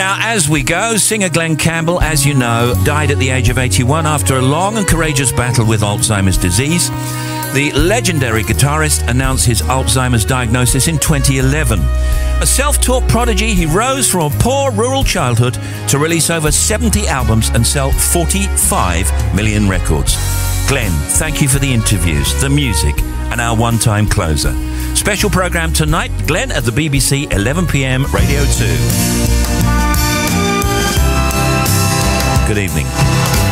Now, as we go, singer Glen Campbell, as you know, died at the age of 81 after a long and courageous battle with Alzheimer's disease. The legendary guitarist announced his Alzheimer's diagnosis in 2011. A self-taught prodigy, he rose from a poor rural childhood to release over 70 albums and sell 45 million records. Glen, thank you for the interviews, the music, and our one-time closer. Special program tonight, Glen at the BBC, 11 p.m, Radio 2. Good evening.